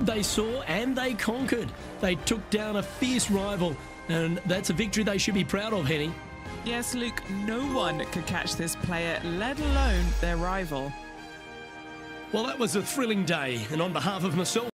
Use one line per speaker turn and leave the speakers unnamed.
They saw and they conquered. They took down a fierce rival, and that's a victory they should be proud of, Henny.
Yes, Luke, no one could catch this player, let alone their rival.
Well, that was a thrilling day, and on behalf of myself